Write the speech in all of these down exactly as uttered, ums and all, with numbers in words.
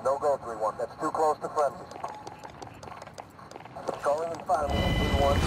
No go, three one. That's too close to friendlies. Calling in finally, three one.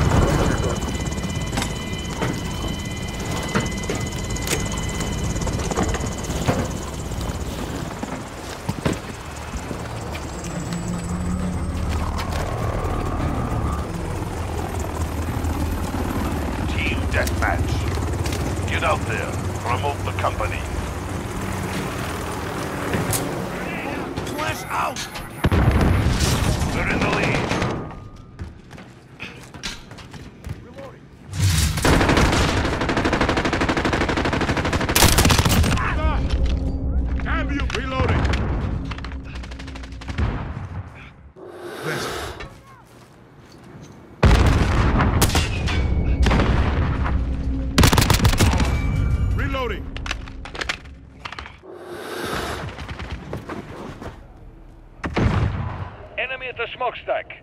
Team deathmatch. Get out there. Promote the company. Flash out! We're in the lead. Reloading. Ambulance reloading. Listen. Reloading. Enemy at the smokestack.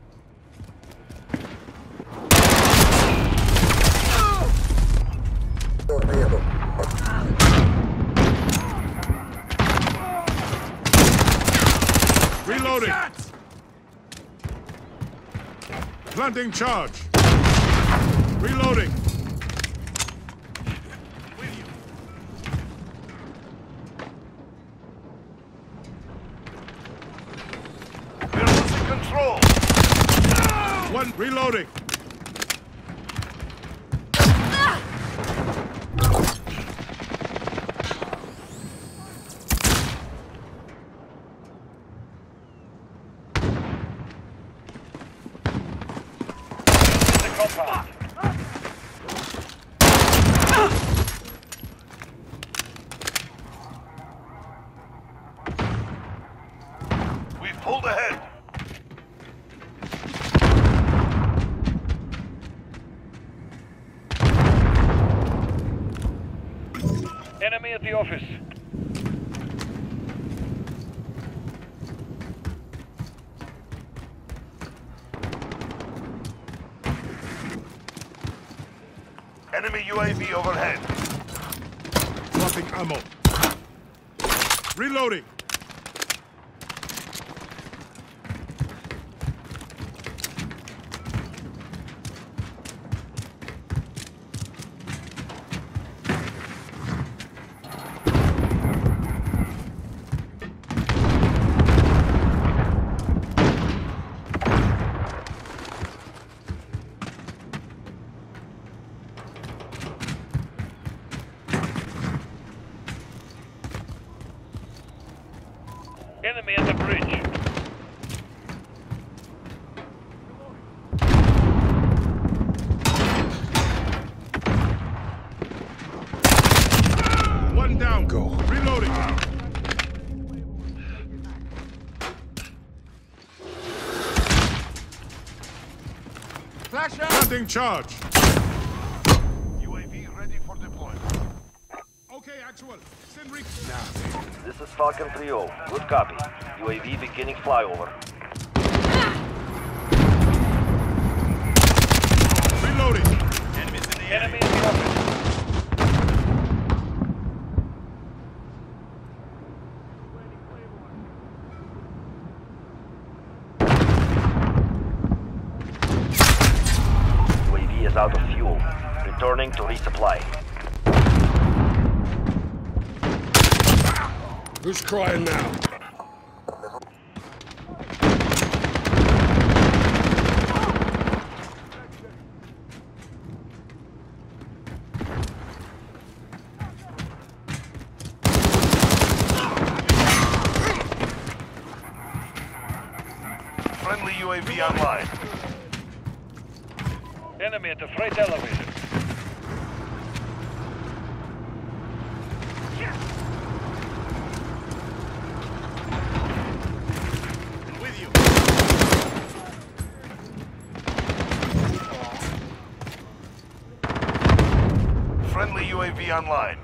Reloading. Planting charge. Reloading. We're losing control. One reloading. The compound. We've pulled ahead. Enemy at the office. Enemy U A V overhead. Dropping ammo. Reloading. Enemy at the bridge. One down. Go. Reloading. Flash out! Planting charge. U A V ready for deployment. Okay, actual. Send re- now. This is Falcon three oh. Good copy. U A V beginning flyover. Reloading. Enemies in the Enemy area. in the office. U A V is out of fuel. Returning to resupply. Who's crying now? Friendly U A V online. Enemy at the freight elevator. With you. Friendly U A V online.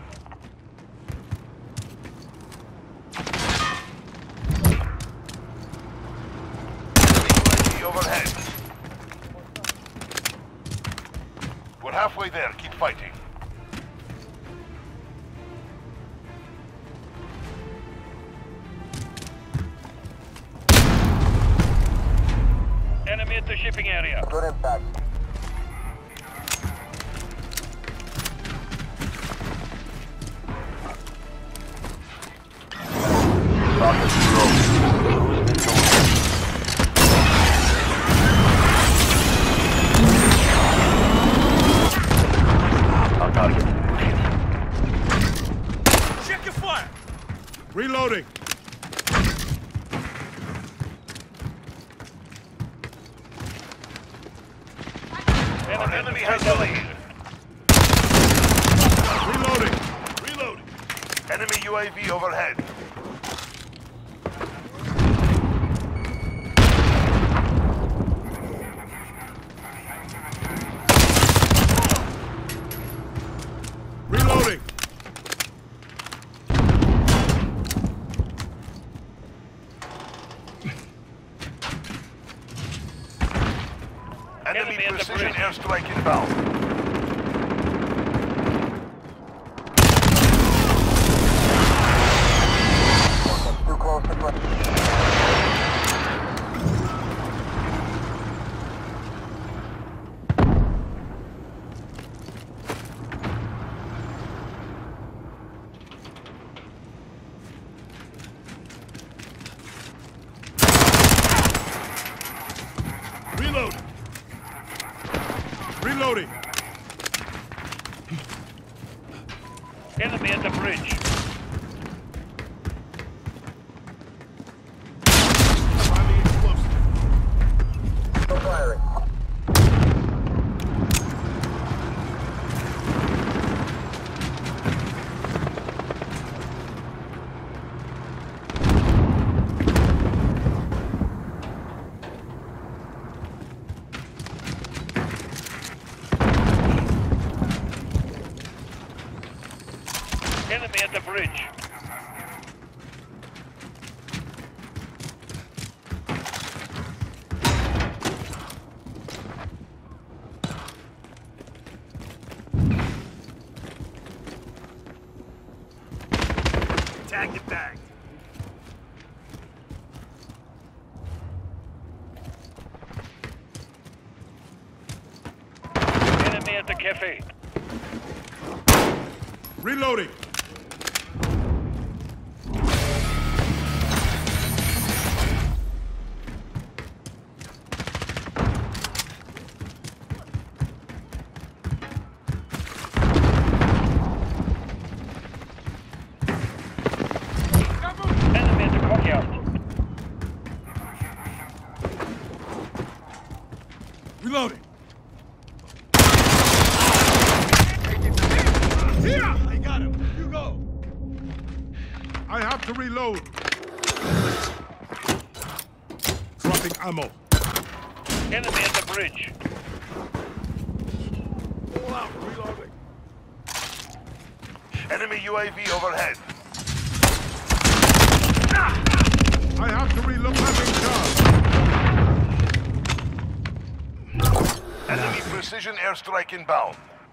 Enemy U A V overhead. We're halfway there. Keep fighting. at the shipping area. Good impact. Rocket zero. Cruise missile. On target. Check your fire! Reloading. Our enemy has the lead. Reloading. Reloading. Enemy U A V overhead. Reloading. Enemy Enemy at the precision bridge. airstrike inbound. That's too close to front. Reload. Reloading. Enemy at the bridge. Finding explosive. No firing. Enemy at the bridge. Tag it back. Enemy at the cafe. Reloading. Enemy at the courtyard. Reloading. Here! I got him. You go. I have to reload. Dropping ammo. Enemy at the bridge. All out. Reloading. Enemy U A V overhead. I have to reload. Having charge. Enemy precision airstrike inbound.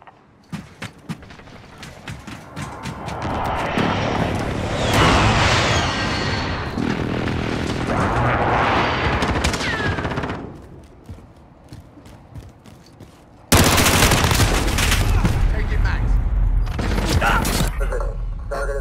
Take it, Max. Position. Target is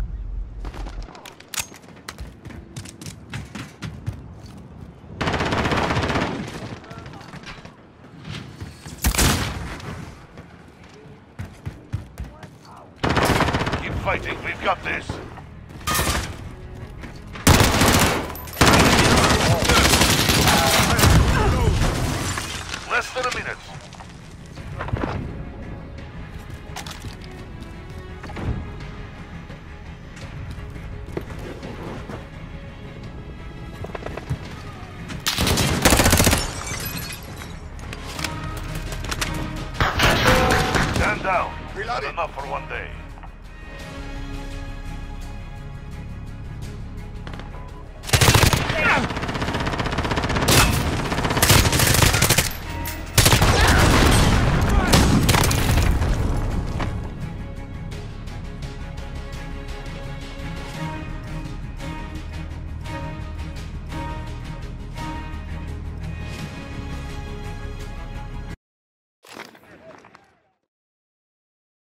Keep fighting, we've got this. Less than a minute. Stand down. Reloading. Enough for one day.